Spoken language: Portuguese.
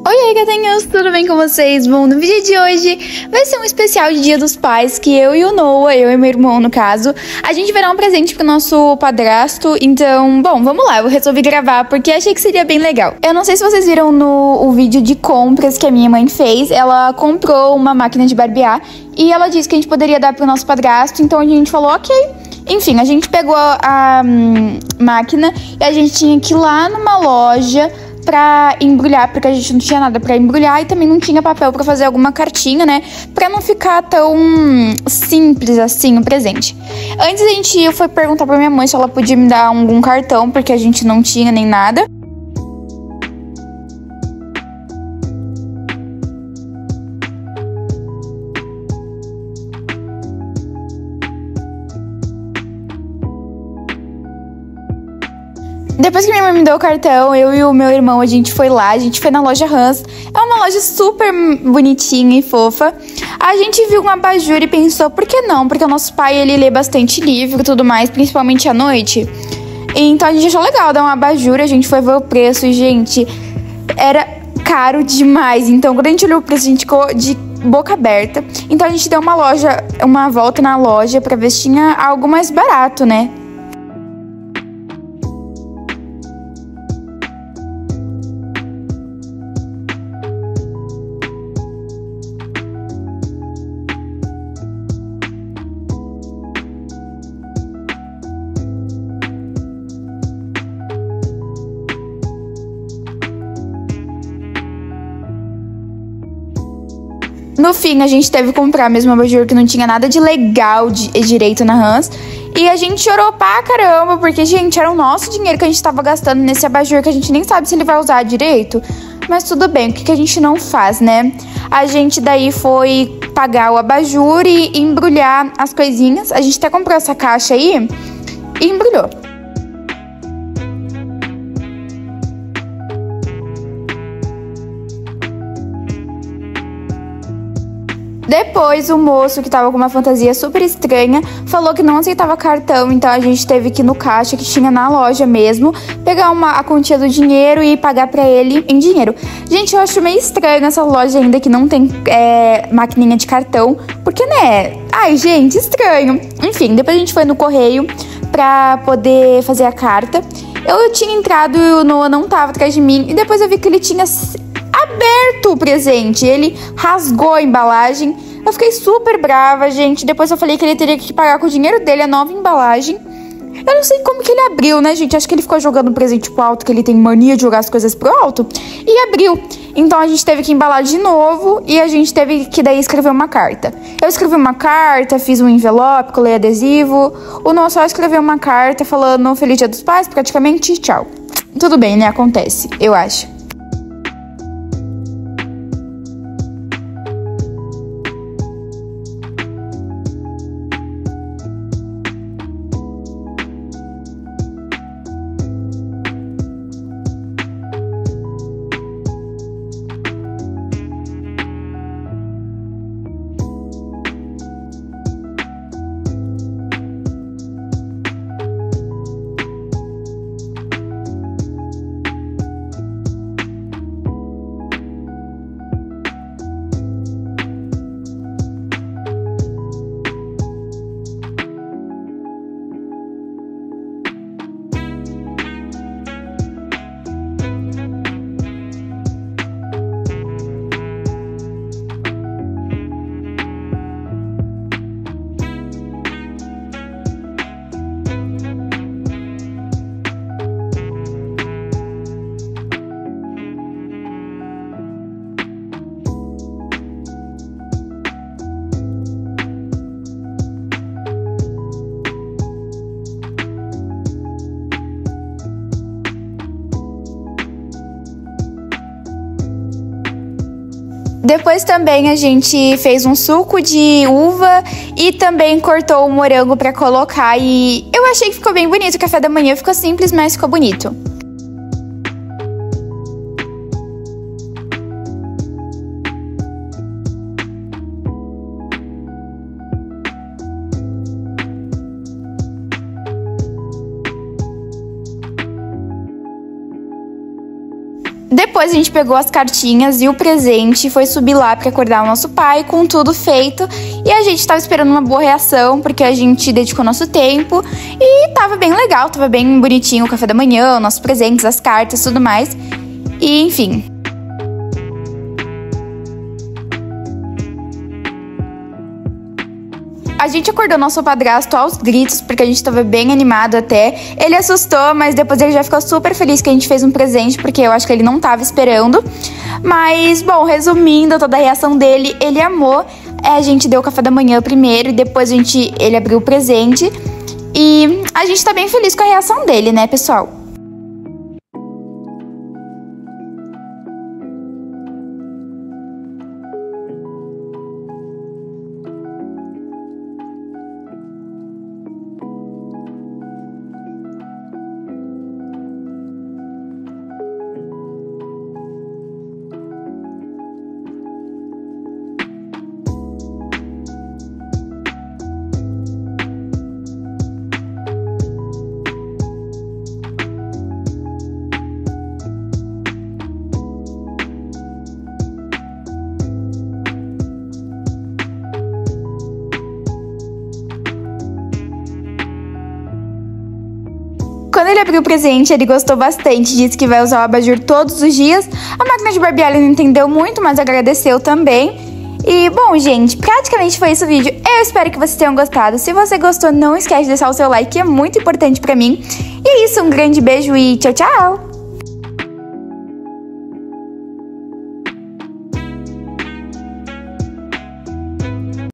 Oi, aí, gatinhos, tudo bem com vocês? Bom, no vídeo de hoje vai ser um especial de Dia dos Pais, que eu e o Noah, eu e meu irmão no caso, a gente vai dar um presente pro nosso padrasto. Então, bom, vamos lá, eu resolvi gravar porque achei que seria bem legal. Eu não sei se vocês viram o vídeo de compras que a minha mãe fez. Ela comprou uma máquina de barbear e ela disse que a gente poderia dar pro nosso padrasto, então a gente falou ok. Enfim, a gente pegou a máquina e a gente tinha que ir lá numa loja pra embrulhar, porque a gente não tinha nada pra embrulhar e também não tinha papel pra fazer alguma cartinha, né? Pra não ficar tão simples assim o presente. Antes a gente foi perguntar pra minha mãe se ela podia me dar algum cartão, porque a gente não tinha nem nada. Depois que minha mãe me deu o cartão, eu e o meu irmão, a gente foi lá, a gente foi na loja Hans. É uma loja super bonitinha e fofa. A gente viu um abajur e pensou, por que não? Porque o nosso pai, ele lê bastante livro e tudo mais, principalmente à noite. Então a gente achou legal dar um abajur, a gente foi ver o preço e, gente, era caro demais. Então quando a gente olhou o preço, a gente ficou de boca aberta. Então a gente deu uma volta na loja pra ver se tinha algo mais barato, né? No fim, a gente teve que comprar mesmo abajur que não tinha nada de legal direito na Hans. E a gente chorou pra caramba, porque, gente, era o nosso dinheiro que a gente tava gastando nesse abajur, que a gente nem sabe se ele vai usar direito. Mas tudo bem, o que a gente não faz, né? A gente daí foi pagar o abajur e embrulhar as coisinhas. A gente até comprou essa caixa aí e embrulhou. Depois, o moço, que tava com uma fantasia super estranha, falou que não aceitava cartão, então a gente teve que ir no caixa que tinha na loja mesmo, pegar a quantia do dinheiro e pagar pra ele em dinheiro. Gente, eu acho meio estranho essa loja ainda que não tem maquininha de cartão, porque, né? Ai, gente, estranho. Enfim, depois a gente foi no correio pra poder fazer a carta. Eu tinha entrado e o Noah não tava atrás de mim, e depois eu vi que ele tinha aberto o presente, ele rasgou a embalagem. Eu fiquei super brava, gente. Depois eu falei que ele teria que pagar com o dinheiro dele a nova embalagem. Eu não sei como que ele abriu, né, gente? Acho que ele ficou jogando o presente pro alto, que ele tem mania de jogar as coisas pro alto, e abriu. Então a gente teve que embalar de novo e a gente teve que daí escrever uma carta. Eu escrevi uma carta, fiz um envelope, colei adesivo. O Noah só escreveu uma carta falando Feliz Dia dos Pais, praticamente, tchau. Tudo bem, né? Acontece, eu acho. Depois também a gente fez um suco de uva e também cortou o morango pra colocar. E eu achei que ficou bem bonito. O café da manhã ficou simples, mas ficou bonito. Depois a gente pegou as cartinhas e o presente, foi subir lá pra acordar o nosso pai com tudo feito. E a gente tava esperando uma boa reação, porque a gente dedicou nosso tempo. E tava bem legal, tava bem bonitinho o café da manhã, nossos presentes, as cartas, tudo mais. E enfim. A gente acordou nosso padrasto aos gritos, porque a gente tava bem animado até. Ele assustou, mas depois ele já ficou super feliz que a gente fez um presente, porque eu acho que ele não tava esperando. Mas, bom, resumindo toda a reação dele, ele amou. A gente deu o café da manhã primeiro e depois ele abriu o presente. E a gente tá bem feliz com a reação dele, né, pessoal? Quando ele abriu o presente, ele gostou bastante, disse que vai usar o abajur todos os dias. A máquina de barbear ele não entendeu muito, mas agradeceu também. E, bom, gente, praticamente foi esse o vídeo. Eu espero que vocês tenham gostado. Se você gostou, não esquece de deixar o seu like, que é muito importante pra mim. E é isso, um grande beijo e tchau, tchau!